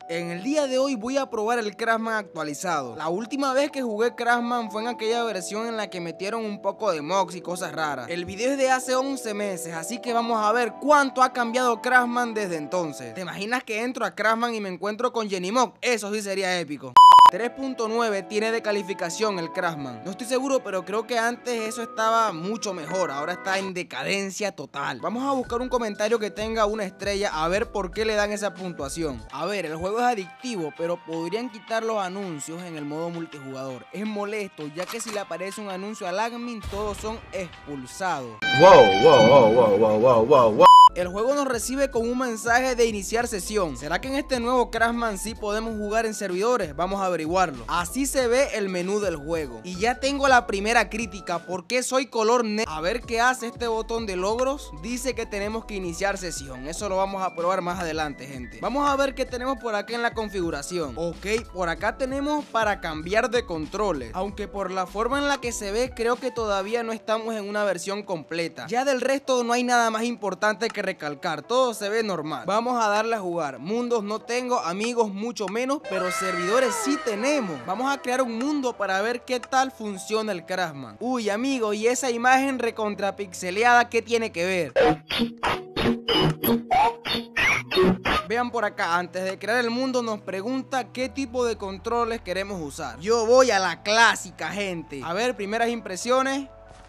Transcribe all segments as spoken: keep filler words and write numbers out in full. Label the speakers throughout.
Speaker 1: En el día de hoy voy a probar el Crashman actualizado. La última vez que jugué Crashman fue en aquella versión en la que metieron un poco de mods y cosas raras. El video es de hace once meses, así que vamos a ver cuánto ha cambiado Crashman desde entonces. ¿Te imaginas que entro a Crashman y me encuentro con Jenny Mock? Eso sí sería épico. tres punto nueve tiene de calificación el Crashman. No estoy seguro, pero creo que antes eso estaba mucho mejor. Ahora está en decadencia total. Vamos a buscar un comentario que tenga una estrella a ver por qué le dan esa puntuación. A ver, el juego es adictivo, pero podrían quitar los anuncios en el modo multijugador. Es molesto, ya que si le aparece un anuncio al admin, todos son expulsados.
Speaker 2: Wow, wow, wow, wow, wow, wow, wow, wow.
Speaker 1: El juego nos recibe con un mensaje de iniciar sesión. ¿Será que en este nuevo Crashman sí podemos jugar en servidores? Vamos a averiguarlo. Así se ve el menú del juego. Y ya tengo la primera crítica. ¿Por qué soy color negro? A ver qué hace este botón de logros. Dice que tenemos que iniciar sesión. Eso lo vamos a probar más adelante, gente. Vamos a ver qué tenemos por acá en la configuración. Ok, por acá tenemos para cambiar de controles. Aunque por la forma en la que se ve, creo que todavía no estamos en una versión completa. Ya del resto no hay nada más importante que recalcar, todo se ve normal. Vamos a darle a jugar. Mundos no tengo, amigos mucho menos, pero servidores sí tenemos. Vamos a crear un mundo para ver qué tal funciona el Crashman. Uy, amigo, y esa imagen recontrapixeleada, ¿qué tiene que ver? Vean por acá, antes de crear el mundo nos pregunta qué tipo de controles queremos usar. Yo voy a la clásica, gente. A ver, primeras impresiones.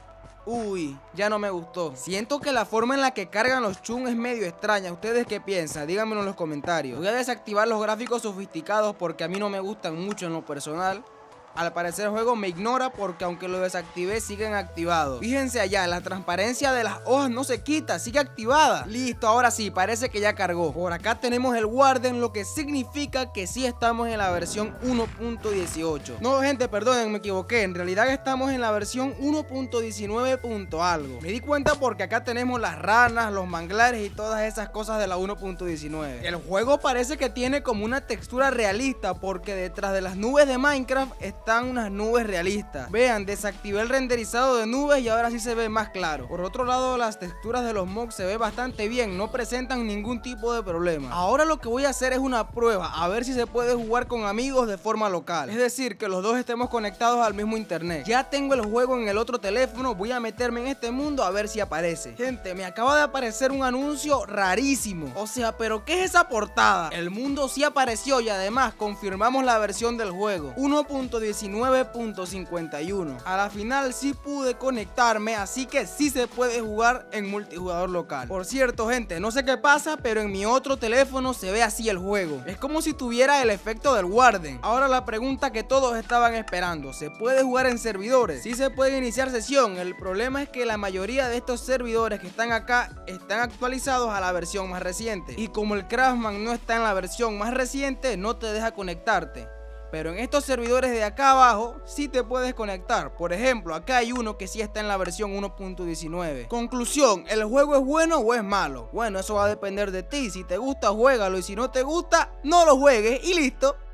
Speaker 1: Uy, ya no me gustó. Siento que la forma en la que cargan los chun es medio extraña. ¿Ustedes qué piensan? Díganmelo en los comentarios. Voy a desactivar los gráficos sofisticados porque a mí no me gustan mucho en lo personal. Al parecer el juego me ignora porque aunque lo desactivé siguen activados. Fíjense allá, la transparencia de las hojas no se quita, sigue activada. Listo, ahora sí, parece que ya cargó. Por acá tenemos el Warden, lo que significa que sí estamos en la versión uno punto dieciocho. No, gente, perdonen, me equivoqué. En realidad estamos en la versión uno punto diecinueve. Algo. Me di cuenta porque acá tenemos las ranas, los manglares y todas esas cosas de la uno punto diecinueve. El juego parece que tiene como una textura realista porque detrás de las nubes de Minecraft está están unas nubes realistas. Vean, desactivé el renderizado de nubes y ahora sí se ve más claro. Por otro lado, las texturas de los mobs se ve bastante bien, no presentan ningún tipo de problema. Ahora lo que voy a hacer es una prueba, a ver si se puede jugar con amigos de forma local. Es decir, que los dos estemos conectados al mismo internet. Ya tengo el juego en el otro teléfono, voy a meterme en este mundo a ver si aparece. Gente, me acaba de aparecer un anuncio rarísimo. O sea, ¿pero qué es esa portada? El mundo sí apareció y además confirmamos la versión del juego. uno punto diecinueve punto cincuenta y uno. A la final sí pude conectarme, así que sí se puede jugar en multijugador local. Por cierto, gente, no sé qué pasa, pero en mi otro teléfono se ve así el juego. Es como si tuviera el efecto del Warden. Ahora la pregunta que todos estaban esperando: ¿se puede jugar en servidores? Sí se puede iniciar sesión. El problema es que la mayoría de estos servidores que están acá están actualizados a la versión más reciente. Y como el Crashman no está en la versión más reciente, no te deja conectarte. Pero en estos servidores de acá abajo sí te puedes conectar. Por ejemplo, acá hay uno que sí está en la versión uno punto diecinueve. Conclusión, ¿el juego es bueno o es malo? Bueno, eso va a depender de ti. Si te gusta, juégalo, y si no te gusta, no lo juegues y listo.